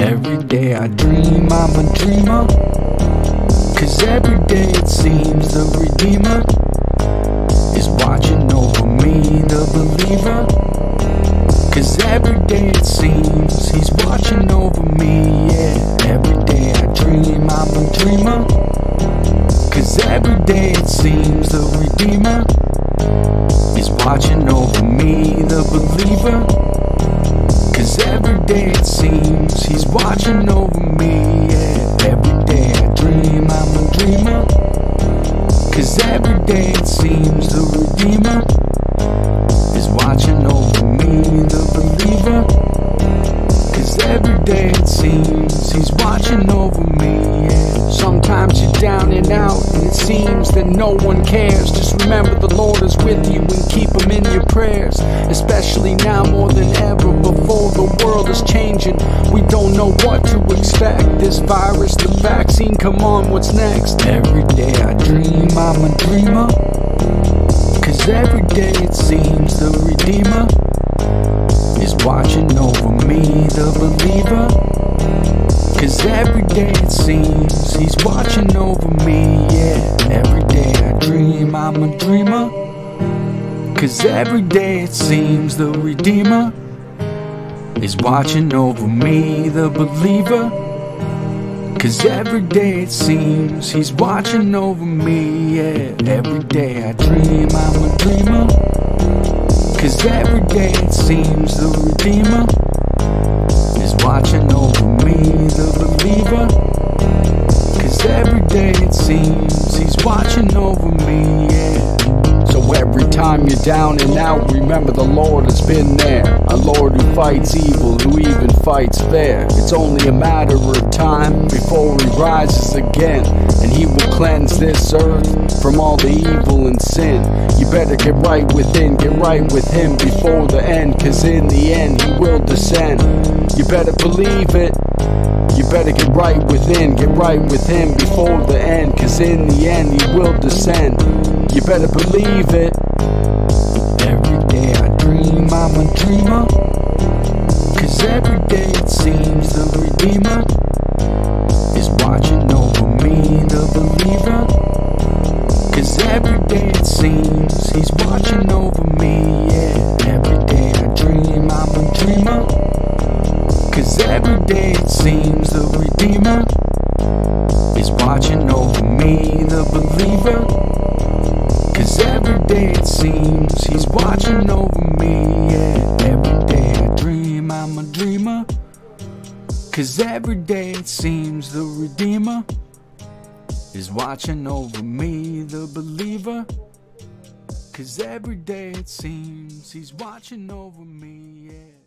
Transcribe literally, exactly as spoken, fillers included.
Every day I dream I'm a dreamer, 'cause every day it seems the Redeemer is watching over me, the believer. 'Cause every day it seems He's watching over me, yeah. Every day I dream I'm a dreamer, 'cause every day it seems the Redeemer is watching over me, the believer. 'Cause every day it seems He's watching over me, yeah. Every day I dream I'm a dreamer, 'cause every day it seems the Redeemer is watching over me, the believer. 'Cause every day it seems He's watching over me, yeah. Sometimes you're down and out and it seems that no one cares. Just remember the Lord is with you and keep Him in your prayers. Especially now more than ever before, the world is changing. We don't know what to expect. This virus, the vaccine, come on, what's next? Every day I dream I'm a dreamer, 'cause every day it seems the Redeemer is watching over me, the believer. 'Cause every day it seems He's watching over me, yeah. Every day I dream I'm a dreamer, 'cause every day it seems the Redeemer is watching over me, the believer. 'Cause every day it seems He's watching over me, yeah. Every day I dream I'm a dreamer, 'cause every day it seems the Redeemer is watching over me, the believer. 'Cause every day it seems He's watching over me, yeah. So every time you're down and out, remember the Lord has been there. A Lord who fights evil, who even fights fair. It's only a matter of time before He rises again, and He will cleanse this earth from all the evil and sin. You better get right within, get right with Him before the end, 'cause in the end He will descend. You better believe it. You better get right within, get right with Him before the end, 'cause in the end He will descend. You better believe it. Every day I dream I'm a dreamer, 'cause every day it seems the Redeemer is watching over me, the believer. 'Cause every day it seems He's watching over me, yeah. Every day I dream I'm a dreamer, 'cause every day it seems the Redeemer is watching over me, the believer. 'Cause every day it seems He's watching over me, yeah. Every day I dream I'm a dreamer, 'cause every day it seems the Redeemer is watching over me, the believer. 'Cause every day it seems He's watching over me, yeah.